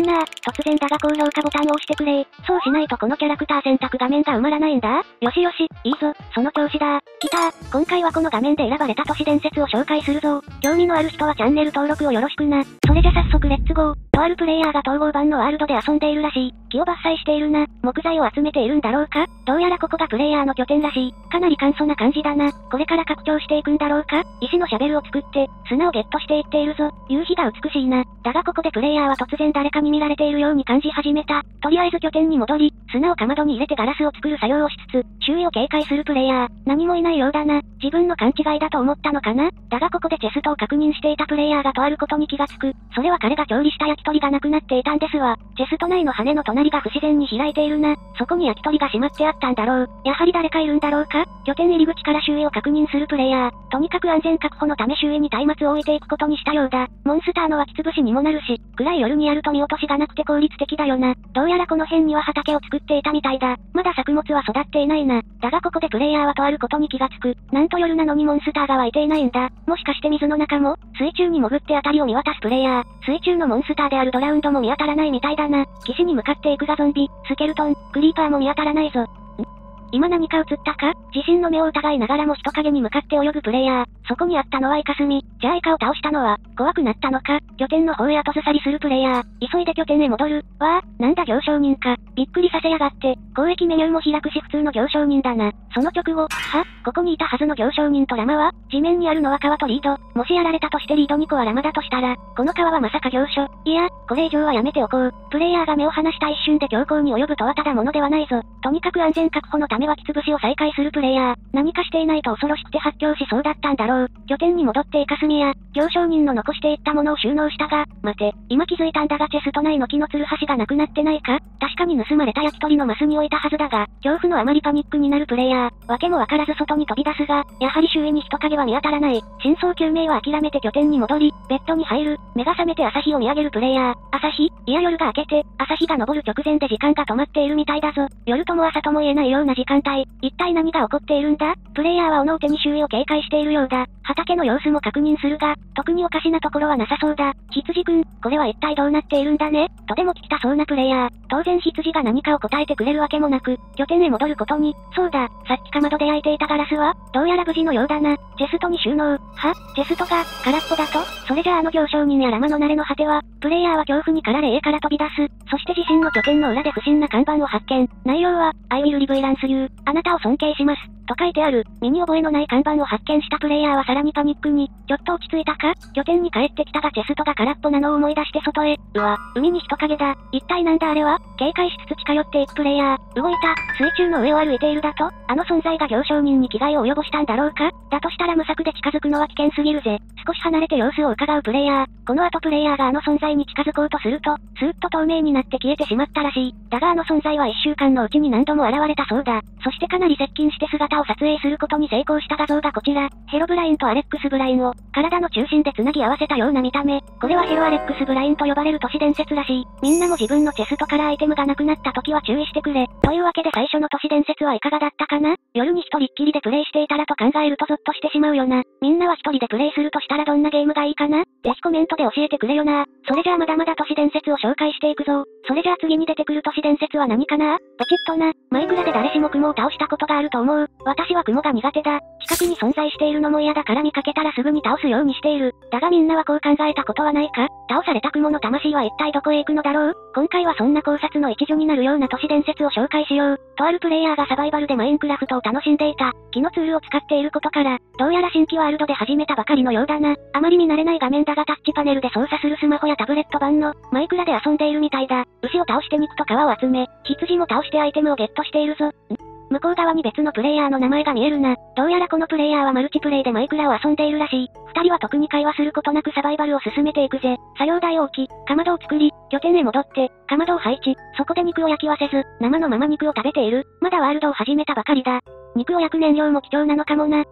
な突然だが高評価ボタンを押してくれ。そうしないとこのキャラクター選択画面が埋まらないんだ。よしよし、いいぞ、その調子だ。来た今回はこの画面で選ばれた都市伝説を紹介するぞ。興味のある人はチャンネル登録をよろしくな。それじゃ早速レッツゴー。とあるプレイヤーが統合版のワールドで遊んでいるらしい。木を伐採しているな。木材を集めているんだろうか。どうやらここがプレイヤーの拠点らしい。かなり簡素な感じだな。これから拡張していくんだろうか。石のシャベルを作って、砂をゲットしていっているぞ。夕日が美しいな。だがここでプレイヤーは突然誰かに見られているように感じ始めた。とりあえず拠点に戻り、砂をかまどに入れてガラスを作る作業をしつつ、周囲を警戒するプレイヤー。何もいないようだな。自分の勘違いだと思ったのかな。だがここでチェストを確認していたプレイヤーがとあることに気がつく。それは彼が調理した焼き鳥がなくなっていたんですわ。チェスト内の羽の隣が不自然に開いているな。そこに焼き鳥がしまってあったんだろう。やはり誰かいるんだろうか。拠点入り口から周囲を確認するプレイヤー。とにかく安全確保のため周囲に松明を置いていくことにしたようだ。モンスターの湧き潰しにもなるし、暗い夜にやると見落としがなくて効率的だよな。どうやらこの辺には畑を作っていたみたいだ。まだ作物は育っていないな。だがここでプレイヤーはとあることに気がつく。なんと夜なのにモンスターが湧いていないんだ。もしかして水の中も水中に潜って辺りを見渡すプレイヤー。水中のモンスターであるドラウンドも見当たらないみたいだな。岸に向かっていくがゾンビ、スケルトン、クリーパーも見当たらないぞ。今何か映ったか。自身の目を疑いながらも人影に向かって泳ぐプレイヤー。そこにあったのはイカスミ。じゃあイカを倒したのは、怖くなったのか。拠点の方へ後ずさりするプレイヤー。急いで拠点へ戻る。わあ、なんだ行商人か。びっくりさせやがって。交易メニューも開くし普通の行商人だな。その直後、ここにいたはずの行商人とラマは、地面にあるのは川とリード。もしやられたとしてリード2個はラマだとしたら、この川はまさか行商。いや、これ以上はやめておこう。プレイヤーが目を離した一瞬で強行に及ぶとはただものではないぞ。とにかく安全確保のためはきつぶしを再開するプレイヤー。何かしていないと恐ろしくて発狂しそうだったんだろう。拠点に戻ってイカスミや、行商人の残していったものを収納したが、待て、今気づいたんだがチェスト内の木のつるはしがなくなってないか。確かに盗まれた焼き鳥のマスに置いたはずだが、恐怖のあまりパニックになるプレイヤー。わけもわからず外に飛び出すが、やはり周囲に人影は見当たらない。真相究明は諦めて拠点に戻り、ベッドに入る。目が覚めて朝日を見上げるプレイヤー。朝日？いや夜が明けて、朝日が昇る直前で時間が止まっているみたいだぞ。夜とも朝とも言えないような時間帯。一体何が起こっているんだ？プレイヤーはおのお手に周囲を警戒しているようだ。畑の様子も確認するが、特におかしなところはなさそうだ。羊くん、これは一体どうなっているんだね？とでも聞きたそうなプレイヤー。当然羊が何かを答えてくれるわけもなく、拠点へ戻ることに。そうだ、さっきかまどで焼いていたガラスはどうやら無事のようだな。チェストに収納。チェストが空っぽだと？それじゃあの行商人やラマの慣れの果ては、プレイヤーは恐怖に駆られ家から飛び出す。そして自身の拠点の裏で不審な看板を発見。内容は、I will live lance you。あなたを尊敬します。と書いてある、身に覚えのない看板を発見したプレイヤーはさらにパニックに、ちょっと落ち着いたか？拠点に帰ってきたがチェストが空っぽなのを思い出して外へ。うわ、海に人影だ。一体なんだあれは？警戒しつつ近寄っていくプレイヤー。動いた。水中の上を歩いているだと？あの存在が行商人に危害を及ぼしたんだろうか？だとしたら無策で近づくのは危険すぎるぜ。少し離れて様子を伺うプレイヤー。この後プレイヤーがあの存在に近づこうとすると、スーッと透明になって消えてしまったらしい。だがあの存在は1週間のうちに何度も現れたそうだ。そしてかなり接近して姿を撮影することに成功した画像がこちら。ヘロブラインとアレックス・ブラインを、体の中心で繋ぎ合わせたような見た目。これはヘロアレックス・ブラインと呼ばれる都市伝説らしい。みんなも自分のチェストからアイテムがなくなった時は注意してくれ。というわけで最初の都市伝説はいかがだったかな？夜に一人っきりでプレイしていたらと考えるとゾッとしてしまうよな。みんなは一人でプレイするとしたらどんなゲームがいいかな？ぜひコメントで教えてくれよな。それじゃあまだまだ都市伝説を紹介していくぞ。それじゃあ次に出てくる都市伝説は何かな？ポチッとな。マイクラで誰しも雲を倒したことがあると思う。私は雲が苦手だ。近くに存在しているのも嫌だから見かけたらすぐに倒すようにしている。だがみんなはこう考えたことはないか？倒された雲の魂は一体どこへ行くのだろう？今回はそんな考察の一助になるような都市伝説を紹介しよう。とあるプレイヤーがサバイバルでマインクラフトを楽しんでいた。木のツールを使っていることから、どうやら新規ワールドで始めたばかりのようだな。あまり見慣れない画面だがタッチパネルで操作するスマホやタブレット版のマイクラで遊んでいるみたいだ。牛を倒して肉と皮を集め、羊も倒してアイテムをゲットしているぞ。向こう側に別のプレイヤーの名前が見えるな。どうやらこのプレイヤーはマルチプレイでマイクラを遊んでいるらしい。二人は特に会話することなくサバイバルを進めていくぜ。作業台を置き、かまどを作り、拠点へ戻って、かまどを配置、そこで肉を焼きはせず、生のまま肉を食べている。まだワールドを始めたばかりだ。肉を焼く燃料も貴重なのかもな。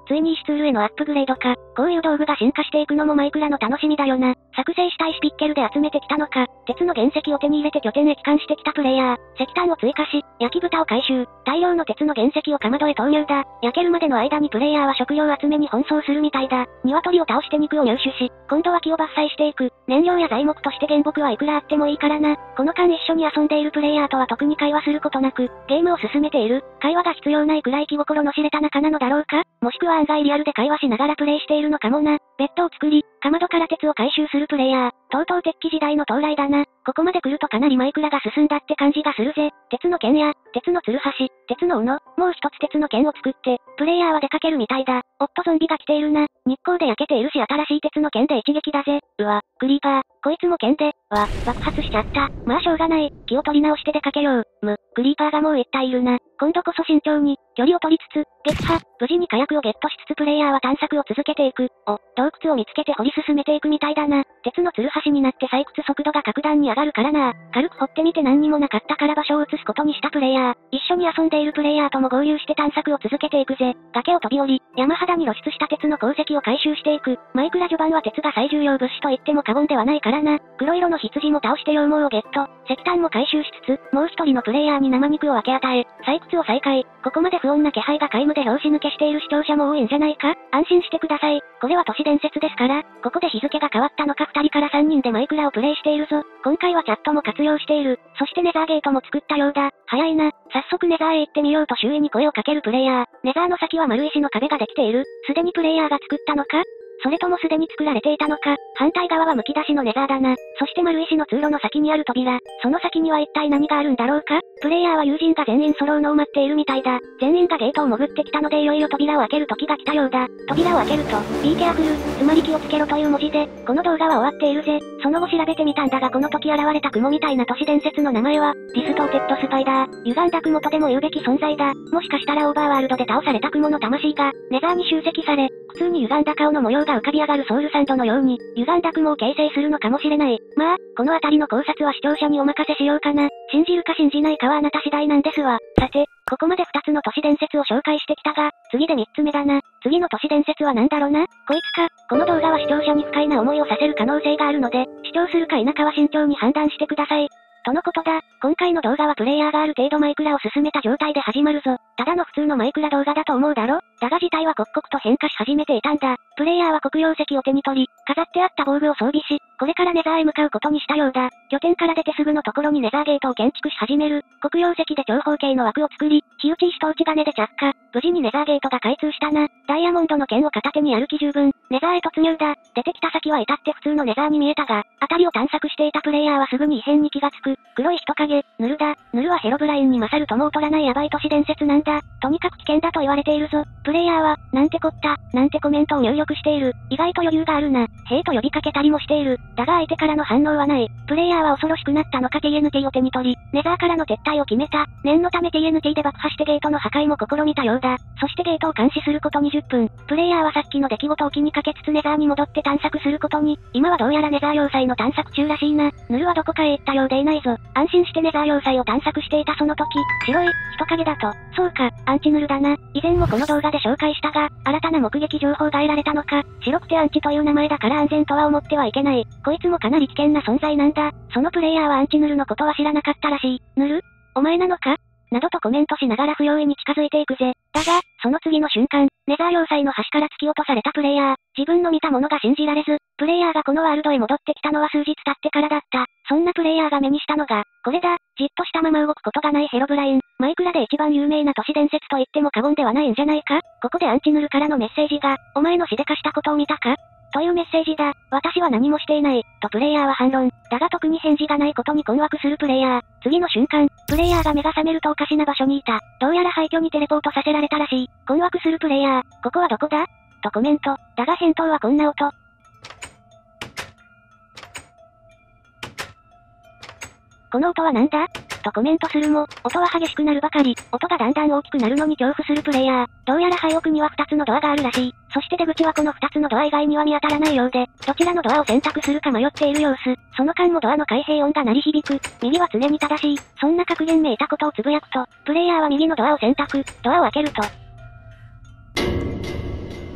ついに石ツールへのアップグレードか。こういう道具が進化していくのもマイクラの楽しみだよな。作成した石ピッケルで集めてきたのか。鉄の原石を手に入れて拠点へ帰還してきたプレイヤー。石炭を追加し、焼き豚を回収。大量の鉄の原石をかまどへ投入だ。焼けるまでの間にプレイヤーは食料集めに奔走するみたいだ。鶏を倒して肉を入手し、今度は木を伐採していく。燃料や材木として原木はいくらあってもいいからな。この間一緒に遊んでいるプレイヤーとは特に会話することなく、ゲームを進めている。会話が必要ないくらい気心の知れた仲なのだろうか。もしくは案外リアルで会話しながらプレイしているのかもな。ベッドを作り、かまどから鉄を回収するプレイヤー。とうとう鉄器時代の到来だな。ここまで来るとかなりマイクラが進んだって感じがするぜ。鉄の剣や、鉄のツルハシ、鉄の斧、もう一つ鉄の剣を作って、プレイヤーは出かけるみたいだ。おっとゾンビが来ているな。日光で焼けているし新しい鉄の剣で一撃だぜ。うわ、クリーパー、こいつも剣で、爆発しちゃった。まあしょうがない。気を取り直して出かけよう。クリーパーがもう一体いるな。今度こそ慎重に、距離を取りつつ、撃破、無事に火薬をゲットしつつプレイヤーは探索を続けていく。洞窟を見つけて掘り進めていくみたいだな。鉄のツルハシになって採掘速度が格段に上がるからな。軽く掘ってみて何にもなかったから場所を移すことにしたプレイヤー。一緒に遊んでいるプレイヤーとも合流して探索を続けていくぜ。崖を飛び降り、山肌に露出した鉄の鉱石を回収していく。マイクラ序盤は鉄が最重要物資と言っても過言ではないからな。黒色の羊も倒して羊毛をゲット。石炭も回収しつつ、もう一人のプレイヤーに生肉を分け与え、採掘を再開。ここまで不穏な気配が皆無で拍子抜けしている視聴者も多いんじゃないか。安心してください。これは都市伝説ですから、ここで日付が変わったのか2人から3人でマイクラをプレイしているぞ。今回はチャットも活用している。そしてネザーゲートも作ったようだ。早いな。早速ネザーへ行ってみようと周囲に声をかけるプレイヤー。ネザーの先は丸石の壁ができている。すでにプレイヤーが作ったのか？それともすでに作られていたのか。反対側は剥き出しのネザーだな。そして丸石の通路の先にある扉。その先には一体何があるんだろうか。プレイヤーは友人が全員揃うのを待っているみたいだ。全員がゲートを潜ってきたのでいよいよ扉を開ける時が来たようだ。扉を開けると、Be careful、つまり気をつけろという文字で、この動画は終わっているぜ。その後調べてみたんだがこの時現れた雲みたいな都市伝説の名前は、ディストーテッドスパイダー。歪んだ雲とでも言うべき存在だ。もしかしたらオーバーワールドで倒された雲の魂が、ネザーに集積され、普通に歪んだ顔の模様が浮かび上がるソウルサンドのように、歪んだ雲を形成するのかもしれない。まあ、このあたりの考察は視聴者にお任せしようかな。信じるか信じないかはあなた次第なんですわ。さて、ここまで2つの都市伝説を紹介してきたが、次で3つ目だな。次の都市伝説は何だろうな。こいつか。この動画は視聴者に不快な思いをさせる可能性があるので、視聴するか否かは慎重に判断してください。とのことだ。今回の動画はプレイヤーがある程度マイクラを進めた状態で始まるぞ。ただの普通のマイクラ動画だと思うだろ？だが事態は刻々と変化し始めていたんだ。プレイヤーは黒曜石を手に取り、飾ってあった防具を装備し、これからネザーへ向かうことにしたようだ。拠点から出てすぐのところにネザーゲートを建築し始める。黒曜石で長方形の枠を作り、火打ち石と内金で着火。無事にネザーゲートが開通したな。ダイヤモンドの剣を片手に歩き十分。ネザーへ突入だ。出てきた先は至って普通のネザーに見えたが、辺りを探索していたプレイヤーはすぐに異変に気がつく。黒い人影、ヌルだ。ヌルはヘロブラインに勝るとも劣らないヤバい都市伝説なんだ。とにかく危険だと言われているぞ。プレイヤーは、なんてこった、なんてコメントを入力している。意外と余裕があるな。兵と呼びかけたりもしている。だが相手からの反応はない。プレイヤーは恐ろしくなったのか TNT を手に取り、ネザーからの撤退を決めた。念のため TNT で爆破してゲートの破壊も試みたようだ。そしてゲートを監視すること20分。プレイヤーはさっきの出来事を気にかけつつネザーに戻って探索することに。今はどうやらネザー要塞の探索中らしいな。ヌルはどこかへ行ったようでいないぞ。安心してネザー要塞を探索していたその時、白い人影だと。そうか、アンチヌルだな。以前もこの動画で紹介したが、新たな目撃情報が得られたのか。白くてアンチという名前だから安全とは思ってはいけない。こいつもかなり危険な存在なんだ。そのプレイヤーはアンチヌルのことは知らなかったらしい。ヌル？お前なのか？などとコメントしながら不用意に近づいていくぜ。だが、その次の瞬間、ネザー要塞の端から突き落とされたプレイヤー。自分の見たものが信じられず、プレイヤーがこのワールドへ戻ってきたのは数日経ってからだった。そんなプレイヤーが目にしたのが、これだ。じっとしたまま動くことがないヘロブライン。マイクラで一番有名な都市伝説と言っても過言ではないんじゃないか？ここでアンチヌルからのメッセージが、お前のしでかしたことを見たか？というメッセージだ。私は何もしていない。とプレイヤーは反論。だが特に返事がないことに困惑するプレイヤー。次の瞬間、プレイヤーが目が覚めるとおかしな場所にいた。どうやら廃墟にテレポートさせられたらしい。困惑するプレイヤー。ここはどこだ？とコメント。だが返答はこんな音。この音はなんだ？とコメントするも、音は激しくなるばかり。音がだんだん大きくなるのに恐怖するプレイヤー。どうやら廃屋には2つのドアがあるらしい。そして出口はこの2つのドア以外には見当たらないようで、どちらのドアを選択するか迷っている様子。その間もドアの開閉音が鳴り響く。右は常に正しい。そんな格言めいたことをつぶやくと、プレイヤーは右のドアを選択。ドアを開けると、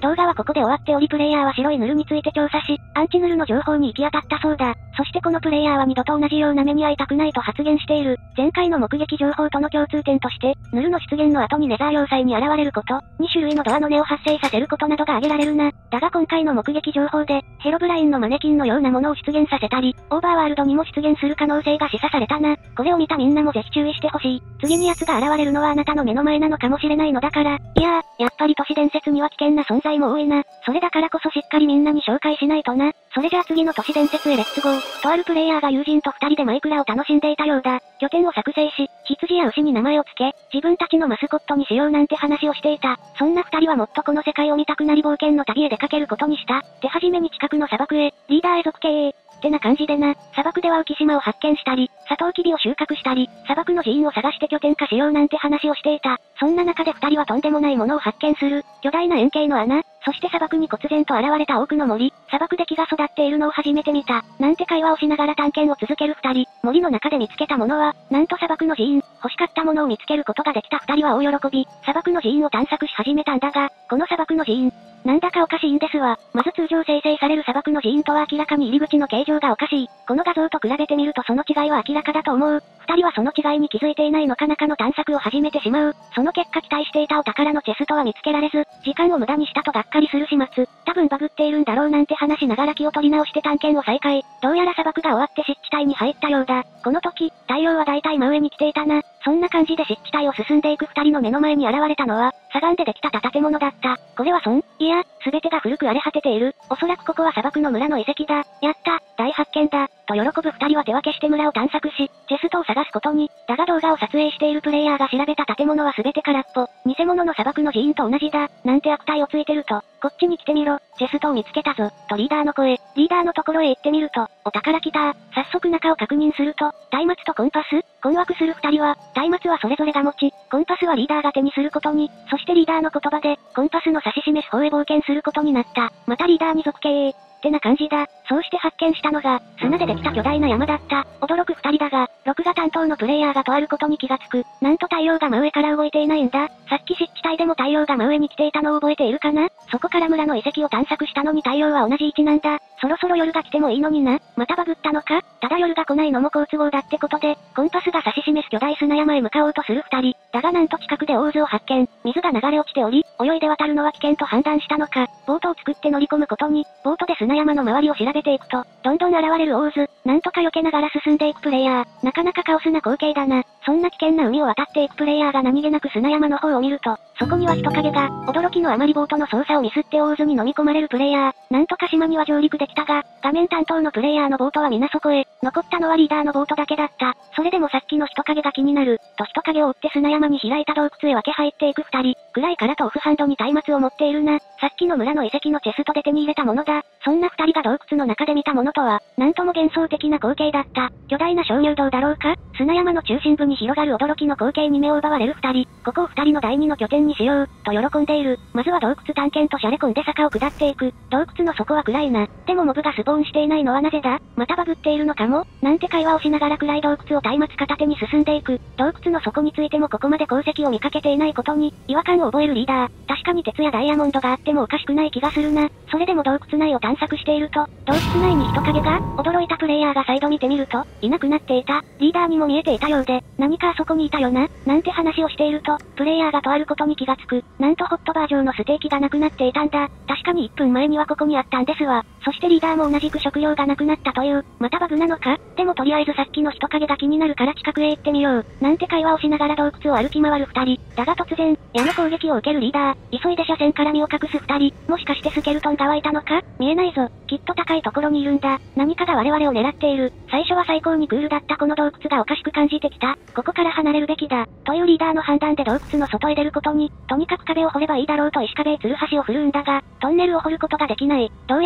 動画はここで終わっておりプレイヤーは白いヌルについて調査し、アンチヌルの情報に行き当たったそうだ。そしてこのプレイヤーは二度と同じような目に遭いたくないと発言している。前回の目撃情報との共通点として、ヌルの出現の後にネザー要塞に現れること、2種類のドアの根を発生させることなどが挙げられるな。だが今回の目撃情報で、ヘロブラインのマネキンのようなものを出現させたり、オーバーワールドにも出現する可能性が示唆されたな。これを見たみんなもぜひ注意してほしい。次に奴が現れるのはあなたの目の前なのかもしれないのだから。いやー、やっぱり都市伝説には危険な存在も多いな。それだからこそしっかりみんなに紹介しないとな。それじゃあ次の都市伝説へレッツゴー。とあるプレイヤーが友人と二人でマイクラを楽しんでいたようだ。拠点を作成し、羊や牛に名前を付け、自分たちのマスコットにしようなんて話をしていた。そんな二人はもっとこの世界を見たくなり冒険の旅へ出かけることにした。手始めに近くの砂漠へ、リーダーへ属系へ。ってな感じでな。砂漠では浮島を発見したり、サトウキビを収穫したり、砂漠の寺院を探して拠点化しようなんて話をしていた。そんな中で二人はとんでもないものを発見する。巨大な円形の穴、そして砂漠に忽然と現れた多くの森、砂漠で木が育っているのを初めて見た。なんて会話をしながら探検を続ける二人。森の中で見つけたものは、なんと砂漠の寺院。欲しかったものを見つけることができた二人は大喜び。砂漠の寺院を探索し始めたんだが、この砂漠の寺院、なんだかおかしいんですわ。まず通常生成される砂漠の寺院とは明らかに入り口の形状がおかしい。この画像と比べてみるとその違いは明らかだと思う。二人はその違いに気づいていないのか中の探索を始めてしまう。その結果期待していたお宝のチェストは見つけられず、時間を無駄にしたとがっかりする始末。多分バグっているんだろうなんて話しながら気を取り直して探検を再開。どうやら砂漠が終わって湿地帯に入ったようだ。この時、太陽はだいたい真上に来ていたな。そんな感じで湿地帯を進んでいく二人の目の前に現れたのは、砂岩でできた建物だった。これはいや、すべてが古く荒れ果てている。おそらくここは砂漠の村の遺跡だ。やった、大発見だ。と喜ぶ二人は手分けして村を探索し、チェストを探すことに。だが動画を撮影しているプレイヤーが調べた建物はすべて空っぽ。偽物の砂漠の寺院と同じだ。なんて悪態をついてると、こっちに来てみろ。チェストを見つけたぞ。とリーダーの声。リーダーのところへ行ってみると、お宝来た。早速中を確認すると、松明とコンパス？困惑する二人は、松明はそれぞれが持ち、コンパスはリーダーが手にすることに、そしてリーダーの言葉で、コンパスの指し示す方へ冒険することになった。またリーダーに属系ってな感じだ。そうして発見したのが、砂でできた巨大な山だった。驚く二人だが、録画担当のプレイヤーがとあることに気がつく。なんと太陽が真上から動いていないんだ。さっき湿地帯でも太陽が真上に来ていたのを覚えているかな？そこから村の遺跡を探索したのに太陽は同じ位置なんだ。そろそろ夜が来てもいいのにな。またバグったのか？ただ夜が来ないのも好都合だってことで、コンパスが指し示す巨大砂山へ向かおうとする二人。だがなんと近くで大渦を発見。水が流れ落ちており、泳いで渡るのは危険と判断したのか、ボートを作って乗り込むことに、ボートで砂山の周りを調べていくと、どんどん現れる大渦、なんとか避けながら進んでいくプレイヤー。なかなかカオスな光景だな。そんな危険な海を渡っていくプレイヤーが何気なく砂山の方を見ると、そこには人影が、驚きのあまりボートの操作をミスって大渦に飲み込まれるプレイヤー。なんとか島には上陸できたが、画面担当のプレイヤーのボートは皆そこへ、残ったのはリーダーのボートだけだった。それでもさっきの人影が気になる、と人影を追って砂山に開いた洞窟へ分け入っていく二人。暗いからとオフハンドに松明を持っているな。さっきの村の遺跡のチェストで手に入れたものだ。そんな二人が洞窟の中で見たものとは、なんとも幻想的な光景だった。巨大な鍾乳洞だろうか？砂山の中心部に広がる驚きの光景に目を奪われる二人。ここを二人の第二の拠点にしよう、と喜んでいる。まずは洞窟探検とシャレ込んで坂を下っていく。洞窟の底は暗いな。でもモブがスポーンしていないのはなぜだ？またバグっているのかも？なんて会話をしながら暗い洞窟を松明片手に進んでいく。洞窟の底についてもここまで鉱石を見かけていないことに、違和感を覚えるリーダー。確かに鉄やダイヤモンドがあってもおかしくない気がするな。それでも洞窟内を探索していると、洞窟内に人影が、驚いたプレイヤーが再度見てみると、いなくなっていた。リーダーにも見えていたようで、何かあそこにいたよな、なんて話をしていると、プレイヤーがとあることに気がつく。なんとホットバー上のステーキがなくなっていたんだ。確かに1分前にはここにあったんですわ。そしてリーダーも同じく食料がなくなったという、またバグなのか？でもとりあえずさっきの人影が気になるから近くへ行ってみよう。なんて会話をしながら洞窟を歩き回る二人。だが突然、矢の攻撃を受けるリーダー。急いで車線から身を隠す二人。もしかしてスケルトンが湧いたのか？見えないぞ。きっと高いところにいるんだ。何かが我々を狙っている。最初は最高にクールだったこの洞窟がおかしく感じてきた。ここから離れるべきだ。というリーダーの判断で洞窟の外へ出ることに、とにかく壁を掘ればいいだろうと石壁へ吊る橋を振るうんだが、トンネルを掘ることができない。どうやら二人は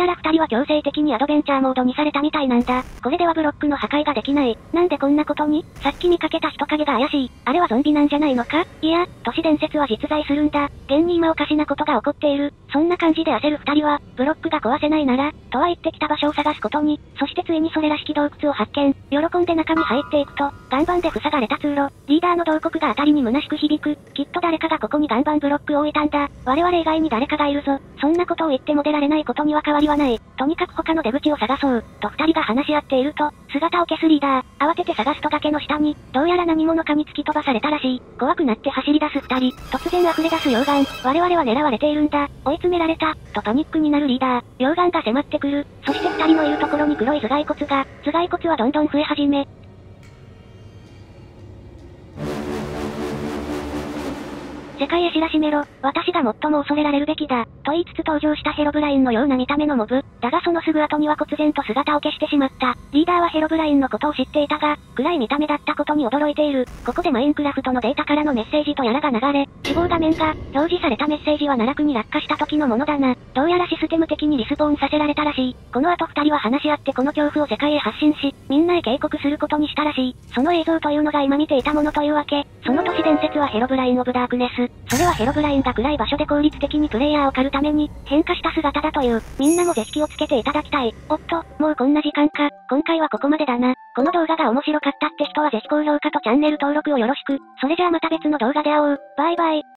は強制的にアドベンチャーモードにされたみたいなんだ。これではブロックの破壊ができない。なんでこんなことに？さっき見かけた人影が怪しい。あれはゾンビなんじゃないのか？いや、都市伝説は実在するんだ。現に今おかしなことが起こっている。そんな感じで焦る二人は、ブロックが壊せないなら、とは言ってきた場所を探すことに、そしてついにそれらしき洞窟を発見。喜んで中に入っていくと、岩盤で塞がれた通路、リーダーの洞窟があたりに虚しく響く。きっと誰かがここに岩盤ブロックを置いたんだ。我々以外に誰かがいるぞ。そんなことを言っても出られないことには変わりはない。とにかく他の出口を探そう。と二人が話し合っていると、姿を消すリーダー。慌てて探すと崖の下に、どうやら何者かに突き飛ばされたらしい。怖くなって走り出す二人。突然溢れ出す溶岩。我々は狙われているんだ。追い詰められた。とパニックになるリーダー。溶岩が迫ってくる。そして二人のいるところに黒い頭蓋骨が。頭蓋骨はどんどん増え始め、世界へ知らしめろ。私が最も恐れられるべきだ。と言いつつ登場したヘロブラインのような見た目のモブ。だがそのすぐ後には忽然と姿を消してしまった。リーダーはヘロブラインのことを知っていたが、暗い見た目だったことに驚いている。ここでマインクラフトのデータからのメッセージとやらが流れ、死亡画面が、表示されたメッセージは奈落に落下した時のものだな。どうやらシステム的にリスポーンさせられたらしい。この後二人は話し合ってこの恐怖を世界へ発信し、みんなへ警告することにしたらしい。その映像というのが今見ていたものというわけ。その都市伝説はヘロブライン・オブ・ダークネス。それはヘロブラインが暗い場所で効率的にプレイヤーを狩るために、変化した姿だという。みんなもぜひ気をつけていただきたい。おっと、もうこんな時間か。今回はここまでだな。この動画が面白かったって人はぜひ高評価とチャンネル登録をよろしく。それじゃあまた別の動画で会おう。バイバイ。